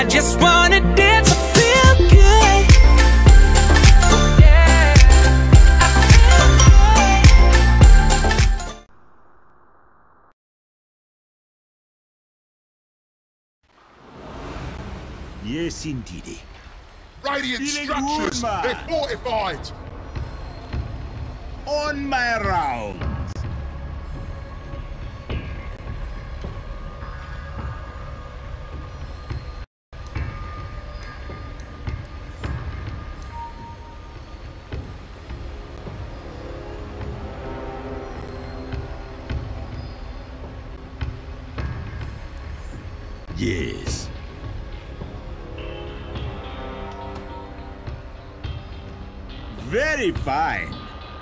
I just wanna dance and feel good. Yeah, I feel good. Yes, indeedy. Radiant Feeling structures, good, man. they're fortified. On my rounds. Yes. Very fine.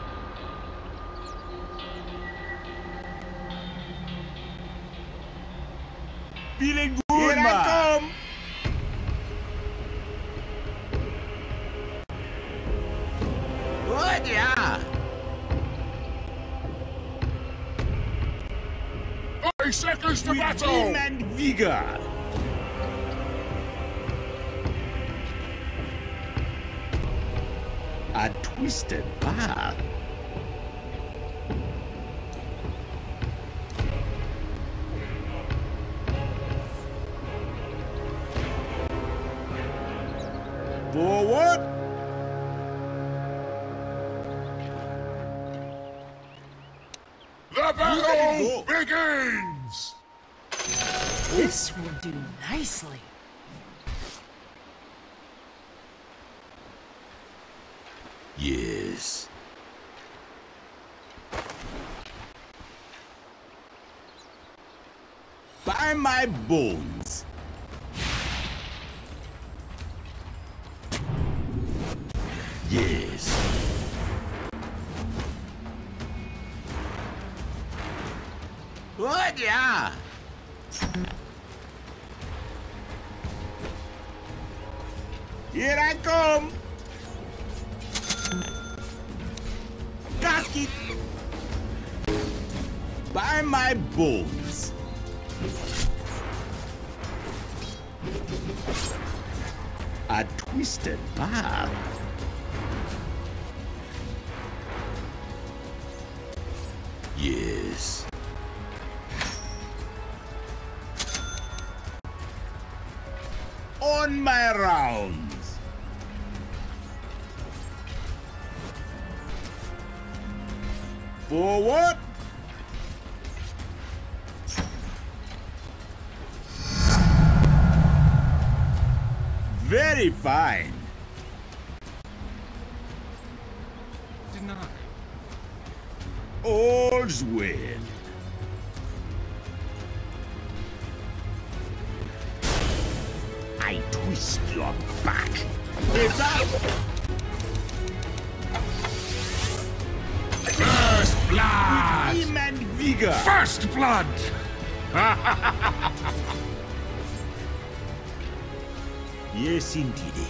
Feeling good, here man. I come. Good, yeah. 30 seconds to With battle. vim and vigor. A twisted path. Forward. The battle begins. This will do nicely. Yes. By my bones. Yes. Good, yeah. Here I come. Gasket. By my bones. A twisted path. Yes. On my rounds. Forward. Very fine. Deny. All's well. I twist your back. It's up. First blood. Vim and vigor. First blood. Yes, indeedy.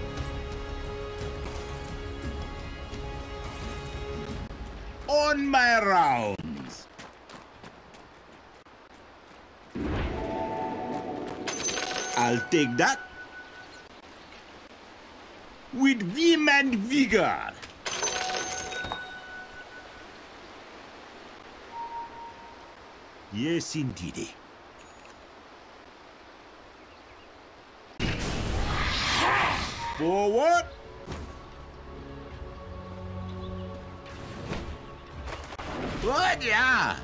On my rounds. I'll take that. With vim and vigor. Yes, indeedy. Forward. Good, yeah.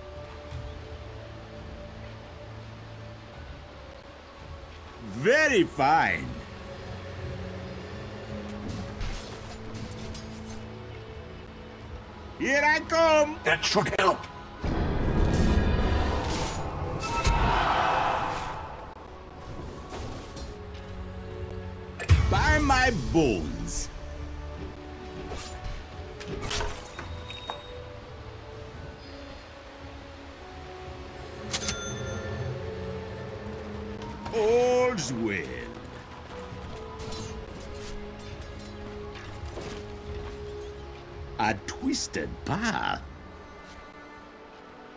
Very fine. Here I come. That should help. By my bones. All's well. A twisted path.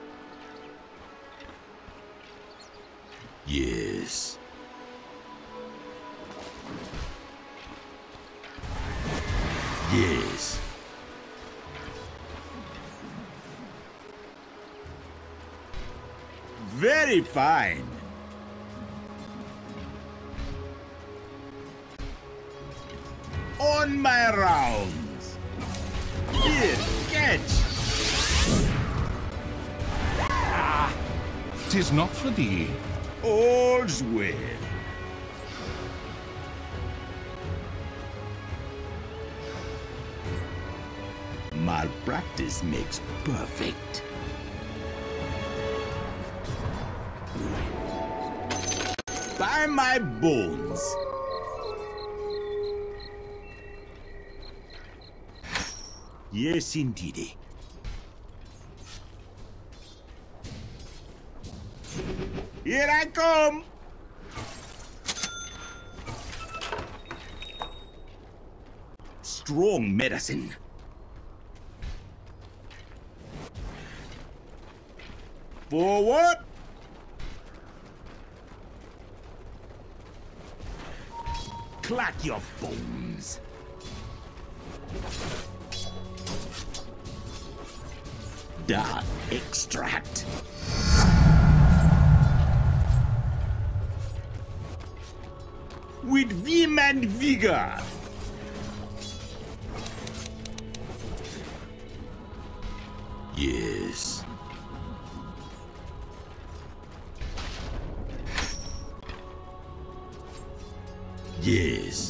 Yes. Very fine. On my rounds. Here, catch. Tis not for thee. All's well. Malpractice makes perfect. By my bones. Yes, indeedy. Here I come. Strong medicine. Forward. Clack your bones. Dark extract. With vim and vigor. Yes. Yes.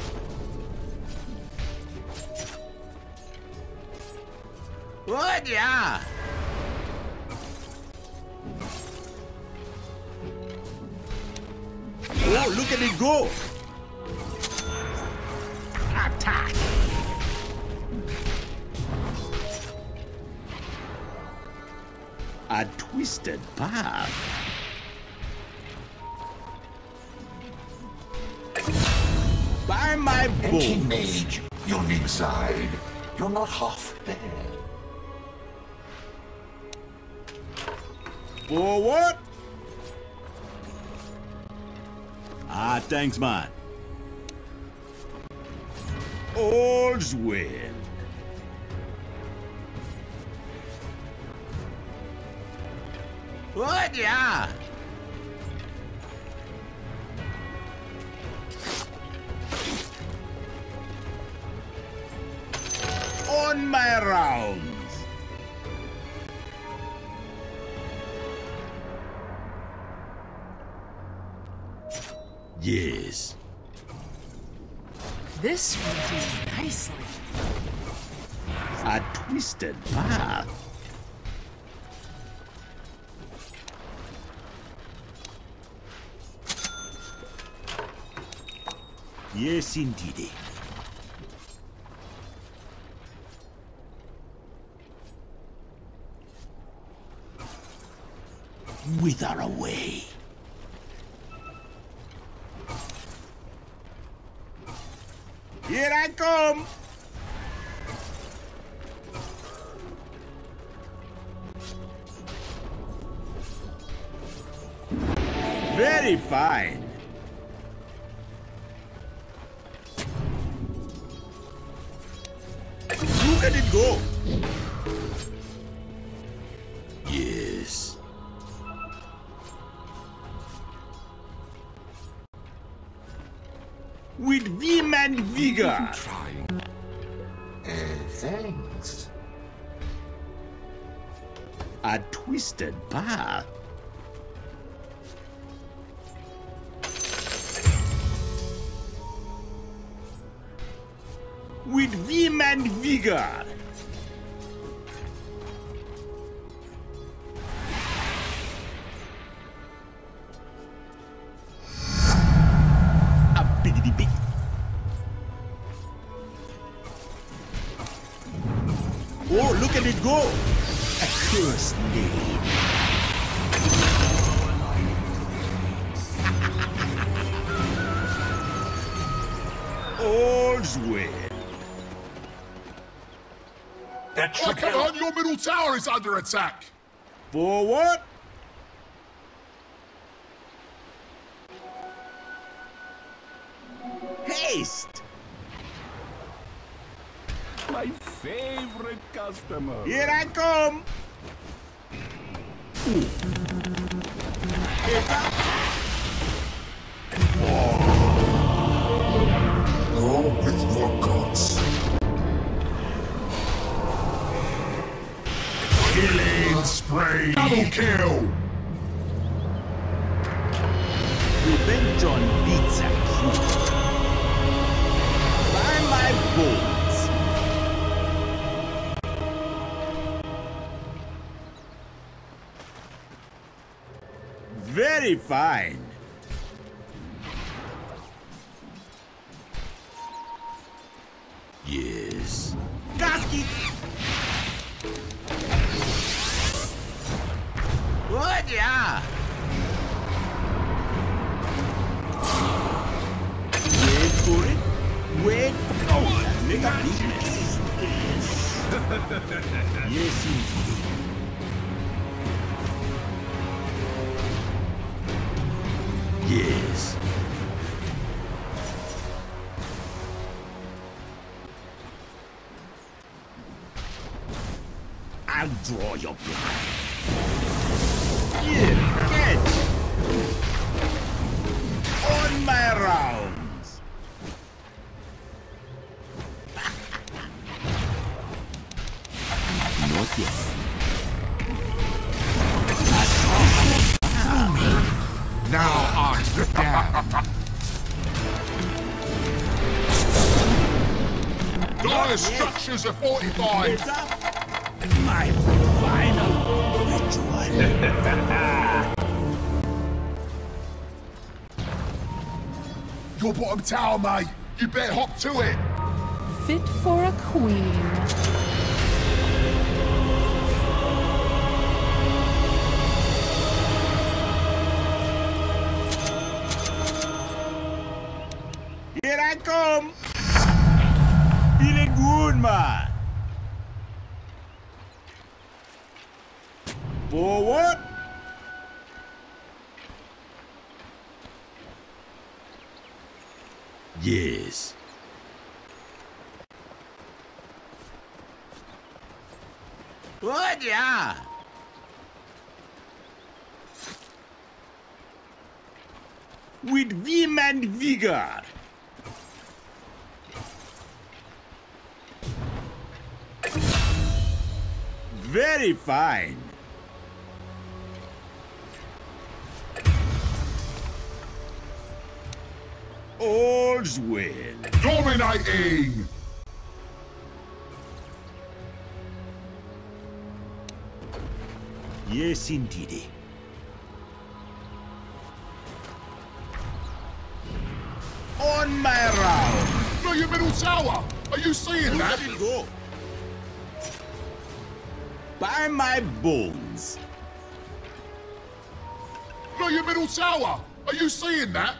What? Yeah. Oh, look at it go. Attack. A twisted path. By my Empty bones. mage, you're inside. You're not half there. Forward. Ah, thanks, man. All's well. What? Yeah. On my rounds. Yes. This will do nicely. A twisted path. Yes, indeedy. Wither away. Here I come. Very fine. Look at it go. Yes. With vim and vigor. Trying. Thanks. A twisted path. With vim and vigor. A biggity big. Oh, look at it go. A cursed name. All's well. That Oh, should come help. on, your middle tower is under attack. Forward. Haste. My favorite customer. Here I come. Go with your gods. Killing spree. Double kill. Revenge on pizza cute. By my bones. Very fine. Yes. Gasket. What? Yeah. Wait for it. Wait. Oh, make a business. Yes, indeed. Yes. I'll draw your blood. Here, catch. On my rounds. Not yet. Now I stand. Dire structures are fortified. It's up. My final ritual. Your bottom tower, mate. You better hop to it. Fit for a queen. Here I come. Feeling good, man. Forward. Yes. What? Yeah. With vim and vigor. Very fine. All's well. Dominating. Yes, indeed. On my round. No, your middle tower. Are you seeing that? Let it go. By my bones. No, your middle tower. Are you seeing that?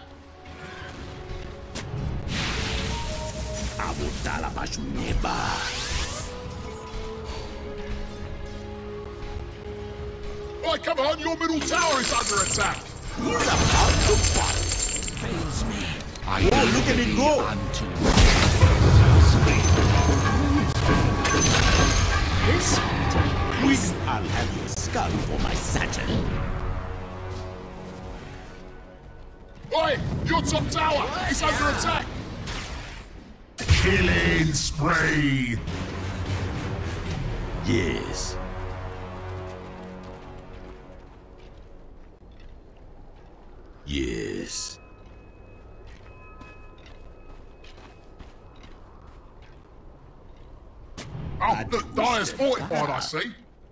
Abutala Bashuneba. Right, come on. Your middle tower is under attack. He's about to fall. Fails me. Oh, look at it go. This I'll have your skull for my satchel. Oi, your top tower is under attack. Killing spree. Yes. Yes. Oh, look, Dire's fortified, I see.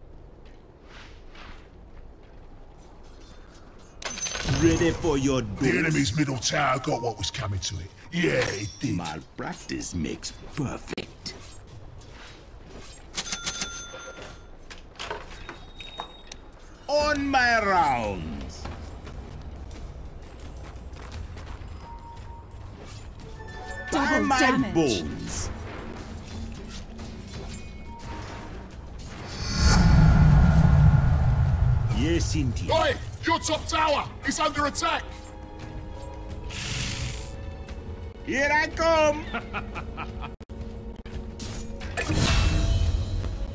Ready for your The dose. enemy's middle tower got what was coming to it. Yeah, it did. Malpractice makes perfect. On my rounds. By Double my damage. bones. Yes, indeed. Oi, your top tower is under attack. Here I come.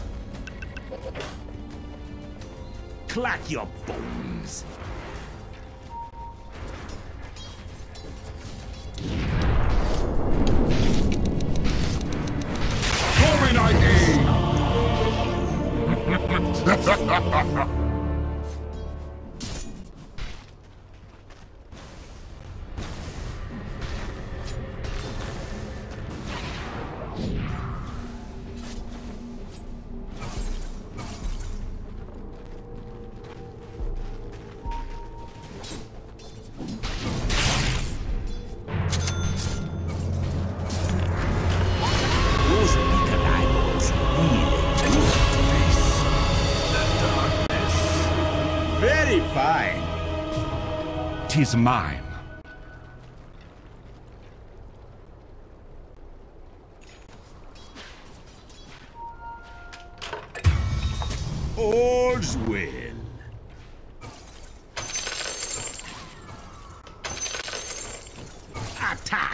Clack your bones. is mine. All's well. Attack!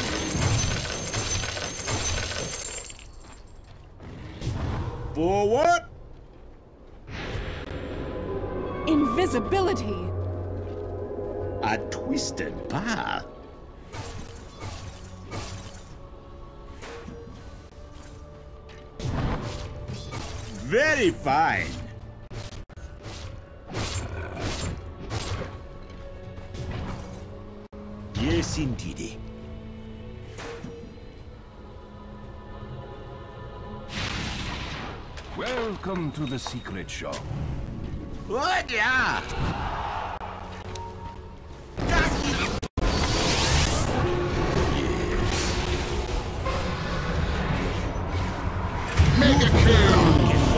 For what? Invisibility. A twisted path. Very fine. Yes, indeed. Welcome to the secret shop. What? Yeah. Mega kill!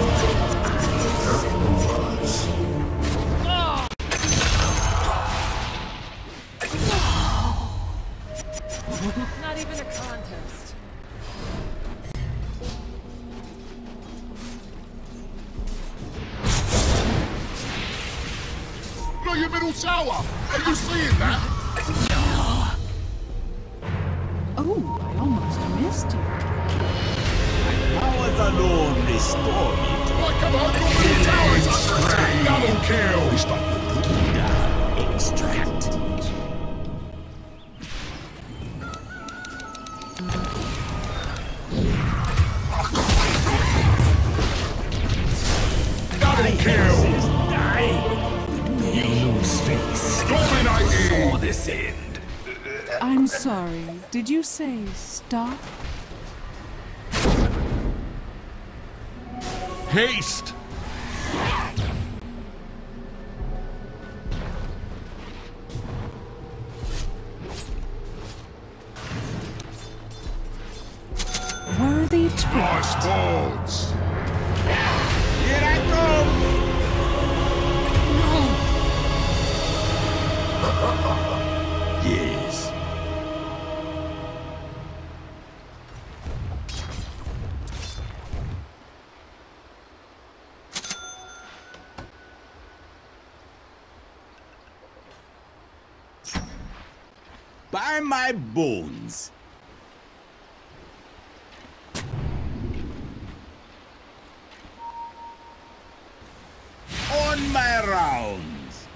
Not even a contest. Look at your middle tower! Are you seeing that? Oh, I almost missed you. Powers alone restore me to Right, come on, your middle tower is under attack! Double kill! extract. Double kill! You lose face. Dominating! For this end. I'm sorry. Did you say stop? Haste! Worthy twist. Nice balls! Here I come. Yes. By my bones. On my rounds.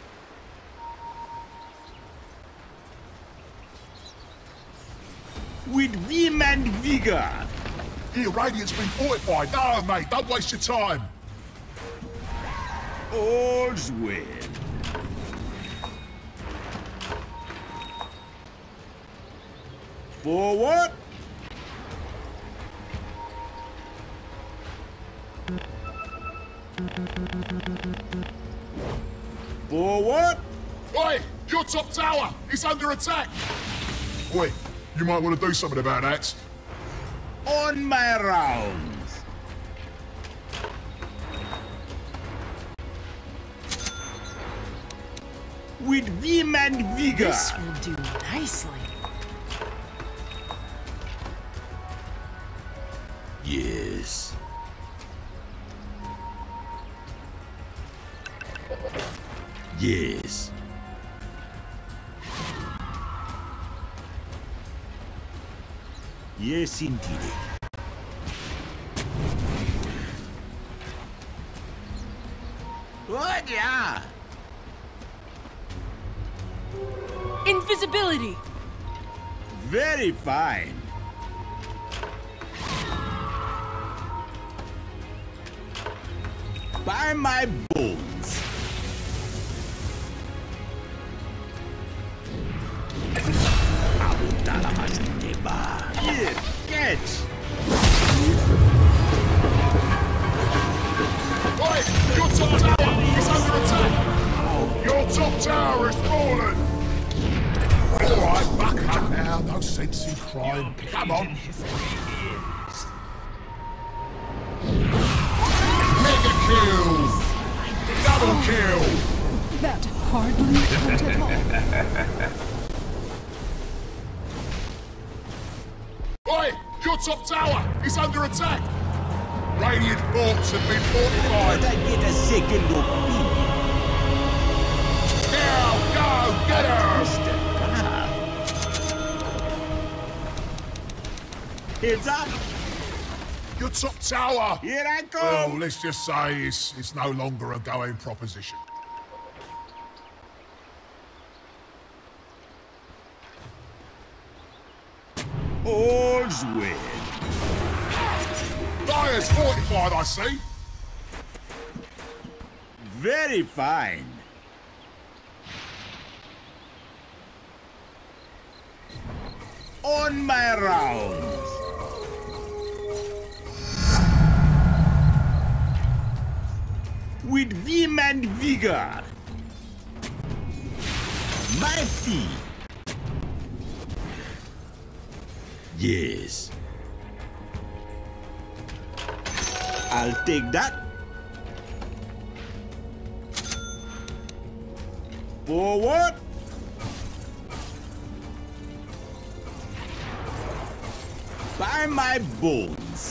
With vim and vigor. Here, Radiant's been fortified. No, mate, don't waste your time. All's well. For what? For what? Oi, your top tower! It's under attack! Oi, you might want to do something about that. On my rounds. With vim and vigor. This will do nicely. Yes. Yes. Yes, indeed. What? Yeah. Invisibility. Very fine. By my bones. Here, catch. Oi, your top tower is under attack! Your top tower is fallen! Alright, back up now, no sense in crime. Come on. Mega kill! Double kill! That hardly hurt at all. Oi! Your top tower is under attack! Radiant forts have been fortified! But I get a second opinion. Now, go! Get her! Heads up! Your top tower! Here I Well, come! let's just say it's no longer a going proposition. All's well. Dire's fortified, I see. Very fine. On my rounds. With vim and vigor. My fee. Yes. I'll take that. Forward. By my bones.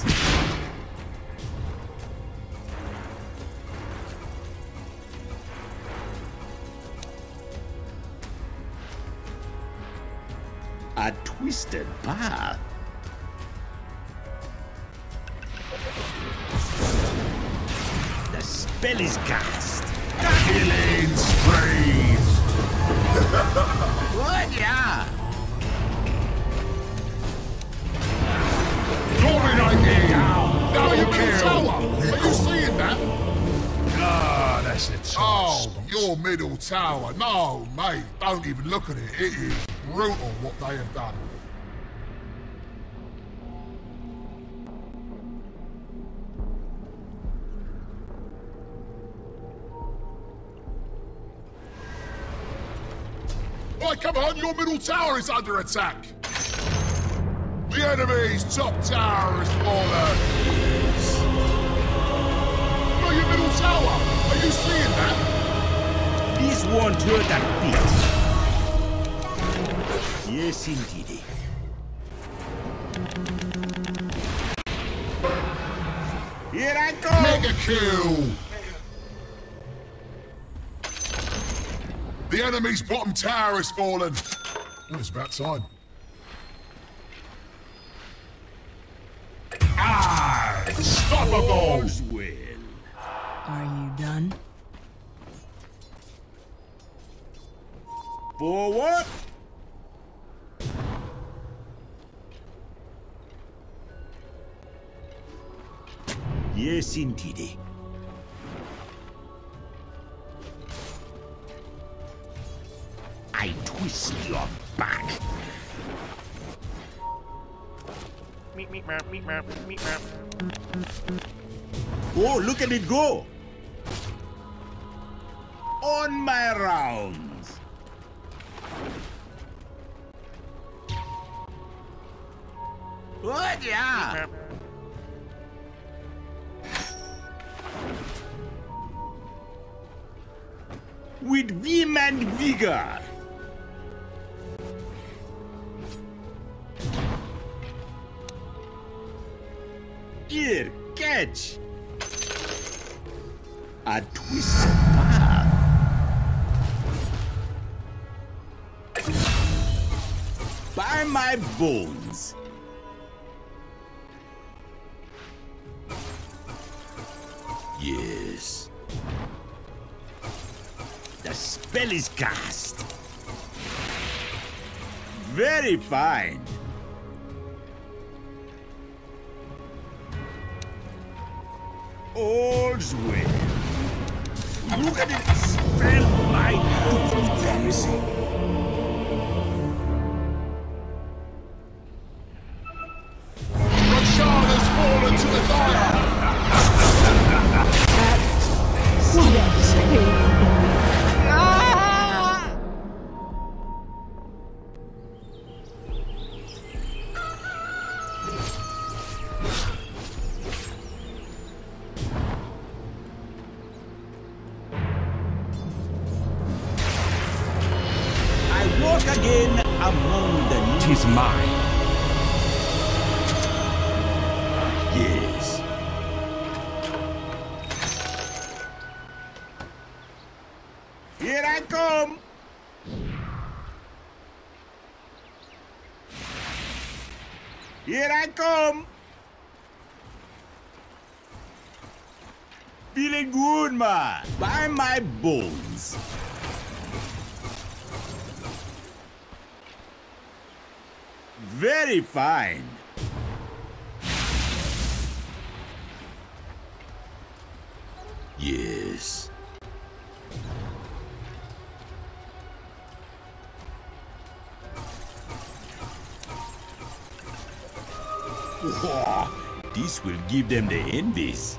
A twisted path. The spell is cast. Killing sprees! What? Yeah. Dominating! Now your middle tower! Are you seeing that? Ah, that's the top Oh, spot. your middle tower. No, mate, don't even look at it. It is brutal what they have done. Right, come on, your middle tower is under attack. The enemy's top tower is fallen. No, your middle tower. Are you seeing that? This won't hurt a bit. Yes, indeed. Here I go. Mega kill! The enemy's bottom tower has fallen. Well, it's about time. Unstoppable! All's well. Are you done? Forward. Yes, indeed. I twist your back. Oh, look at it go! On my rounds. What? Yeah. With vim and vigor. Here, catch. A twisted path. By my bones. Yes. The spell is cast. Very fine. All's well. Look at it. Spell my promising. Roshan has fallen to the dire! down with the new... Tis mine. Yes. Here I come. Here I come. Feeling good, man. By my bones. Very fine. Yes. Whoa, this will give them the envies.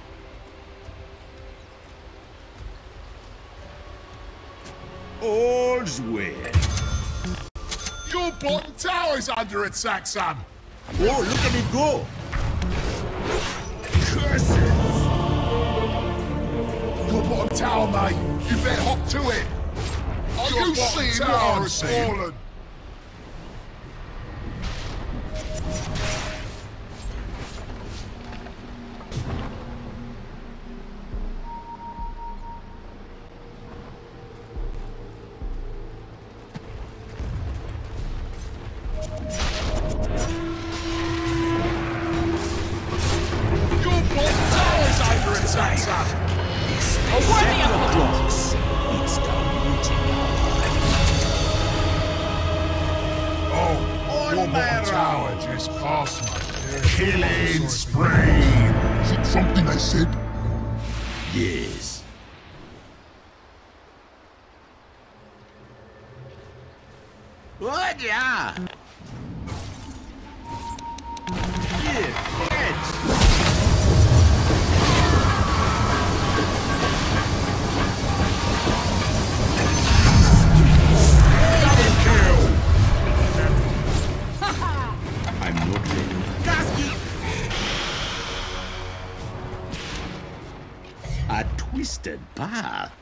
All's well. Your bottom tower's under attack, Sam. Oh, look at it go! Curses! Your bottom tower, mate. You better hop to it. Are you seeing what I'm seeing? Killing spree. Is it something I said? Yes. What? Yeah. Here, catch. I'm not ready. Kasky! A twisted path.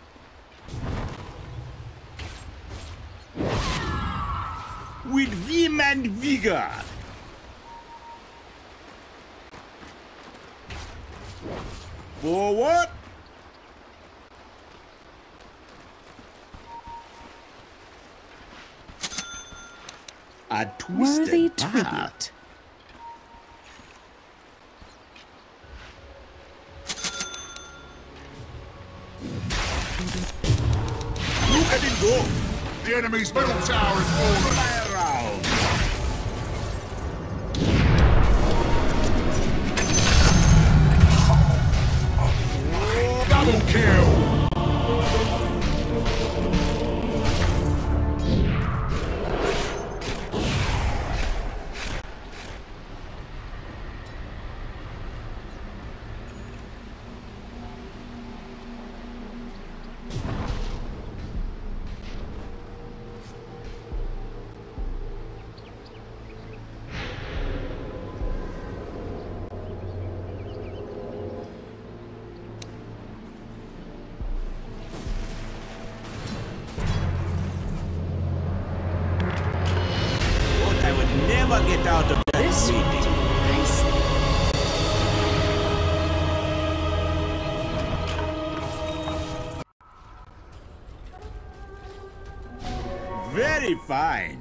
With vim and vigor. Forward. A twisted Worthy path. tribute. Look at it go. The enemy's middle tower is fallen. Fly around. Double kill. I would never get out of that meeting. Very fine.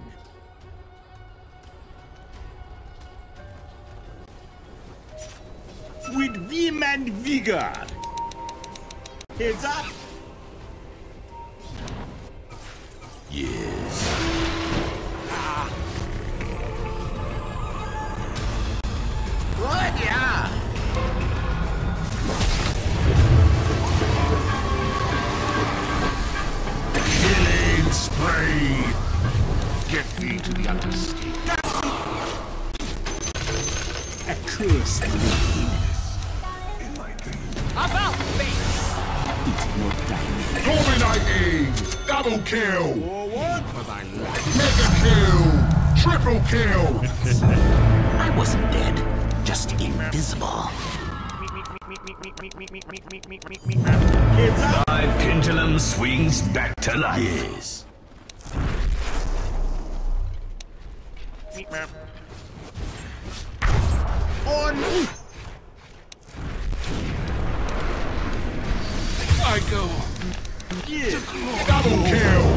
With vim and vigor. Heads up. Yes. Good, yeah. Killing spree. Get me to the understate. A cursed lead. About face! It's no time. Dominating. Double kill. Forward. Mega kill. Triple kill. I wasn't dead, just invisible. Heads up. My pendulum swings back to life. Yes. On. I go. Yeah. Double kill!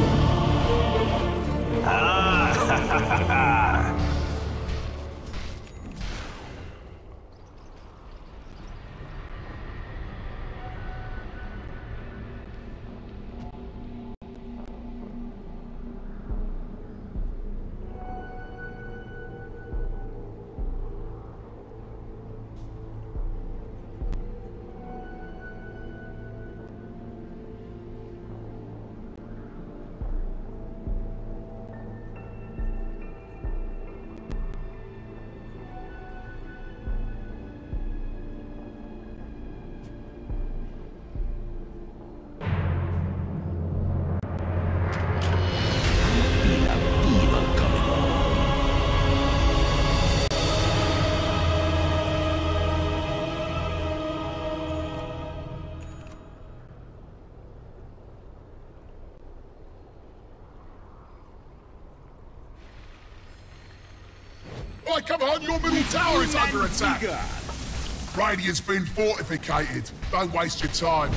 Right, come on, your middle tower is under attack. Radiant's been fortificated. Don't waste your time.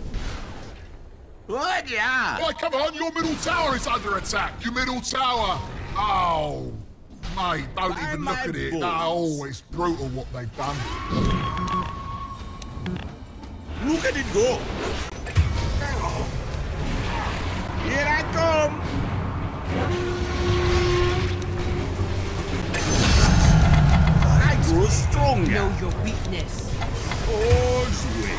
What? Yeah. Right, come on, your middle tower is under attack. Your middle tower. Oh, mate, don't By even look my at it. balls. No, it's brutal what they've done. Look at it go. Here I come. I grow stronger. Know your weakness. Always.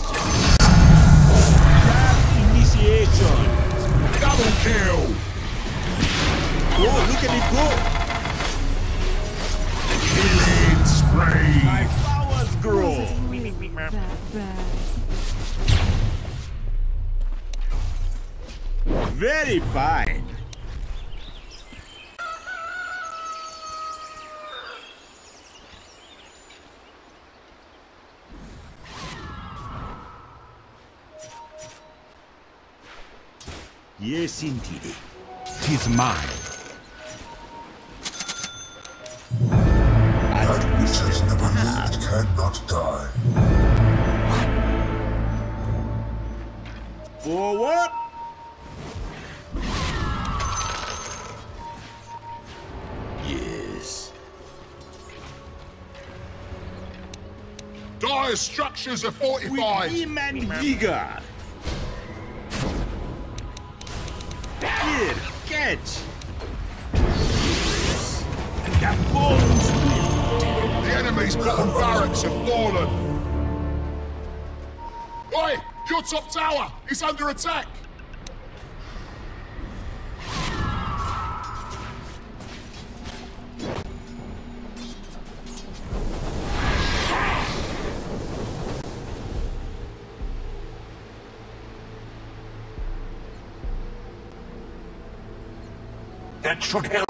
Initiation. Double kill. Oh, look at it go. Killing spree. My powers grow. That bad. Very fine. Yes, indeed. 'Tis mine. That which has never lived cannot die. Forward. Yes. Dire structures are With fortified. vim and vigor. Here, catch. The bones will The enemy's bottom barracks have fallen. Oi, your top tower is under attack. That should help.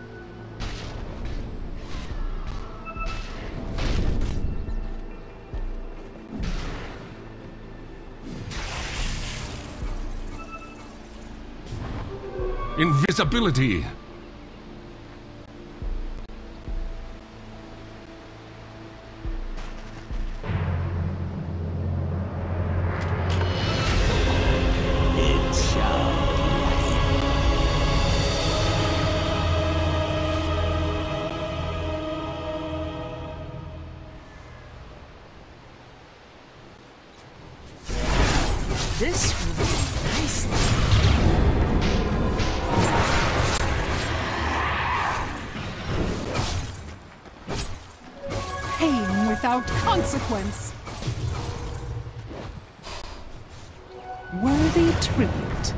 Invisibility. It shall This will be nice. Pain without consequence. Worthy tribute.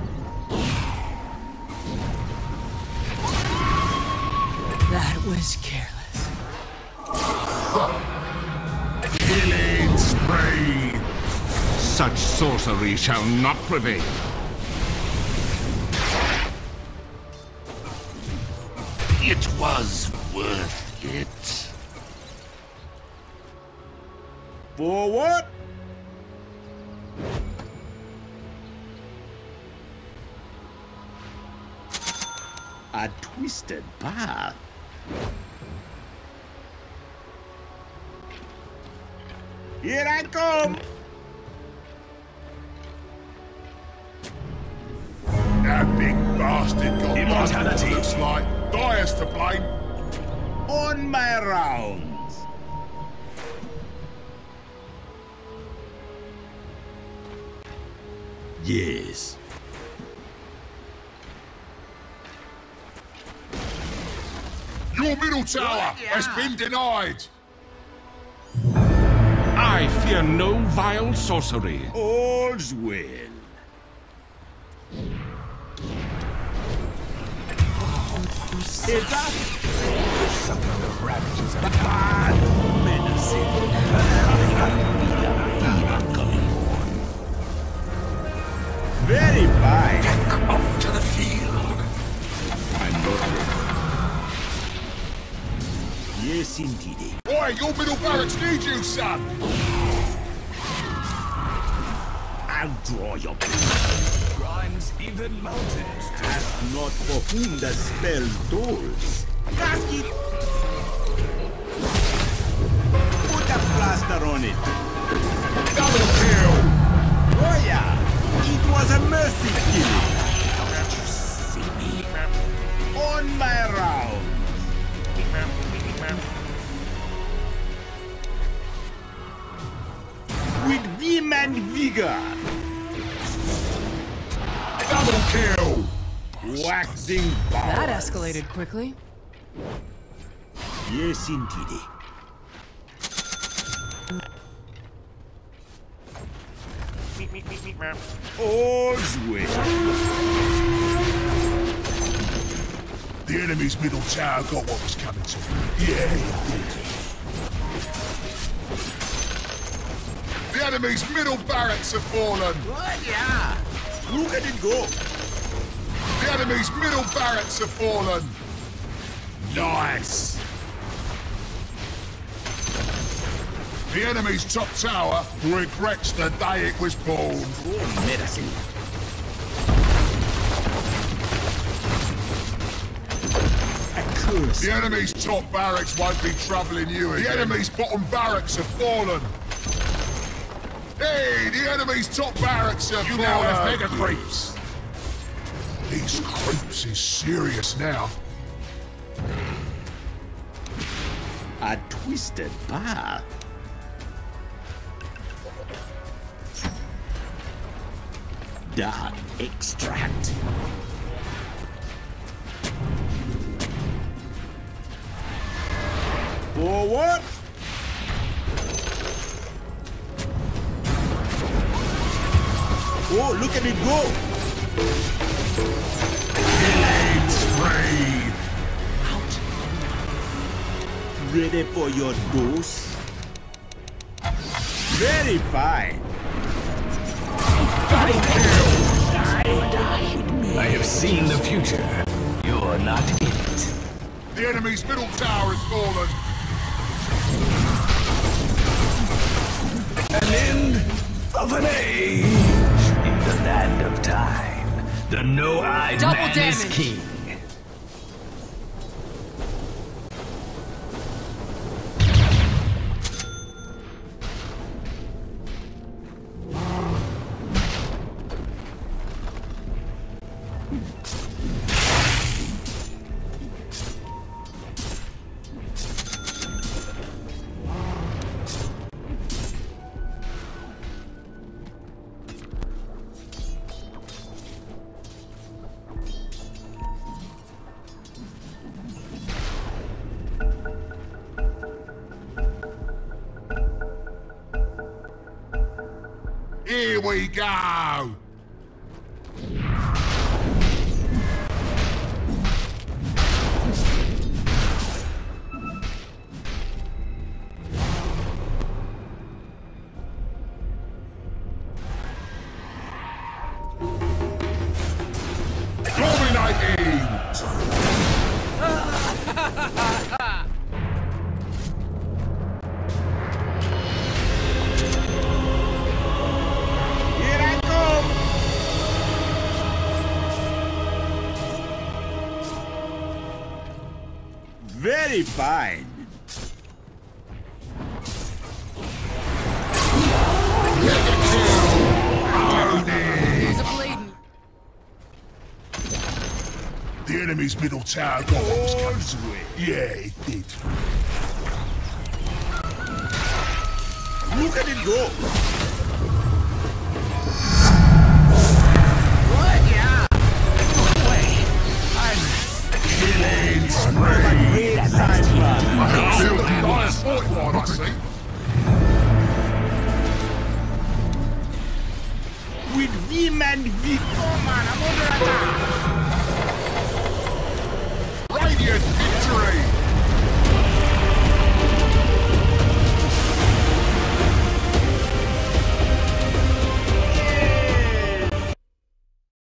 That was careless. Killing spree. Such sorcery shall not prevail. It was worth it. forward. A twisted path. Here I come! That big bastard got immortality. Looks like Dyer's to blame. On my rounds! Yes. Your middle tower has been denied. I fear no vile sorcery. All's well. Is that Suffering the ravages of bad medicine? Very fine. Come up to the field. I'm not ready. Yes, indeed. Boy, your middle barracks need you, son. I'll draw your Grimes even mountains. Ask not for whom the spell tolls. Cast it! Put a plaster on it. Double kill. Oh yeah! It was a mercy killing. On my round. With vim and vigor. Double kill. Waxing power. That escalated quickly. Yes, indeed. All's well. The enemy's middle tower got what was coming to him. Yeah, he did. The enemy's middle barracks have fallen. What? Yeah. Look at it go. The enemy's middle barracks have fallen. Nice. The enemy's top tower regrets the day it was born. Oh, medicine. A curse. The enemy's top barracks won't be troubling you again. The enemy's bottom barracks have fallen. Hey, the enemy's top barracks have fallen. You now have mega creeps. These creeps is serious now. A twisted path. Dark extract. Forward. Oh, look at it go. Killing spree. Ready for your dose? Very fine. I have seen the future. You're not it. The enemy's middle tower has fallen. An end of an age. In the land of time, the no-eyed Double man is damage. king. Here we go. Dominating. Here I come. Very fine. He's a bleeding. The enemy's middle tower got what was coming to it. Yeah, it did. Look at it go.